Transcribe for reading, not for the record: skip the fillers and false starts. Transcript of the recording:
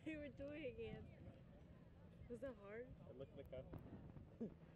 You were doing it. Was that hard? It looked like a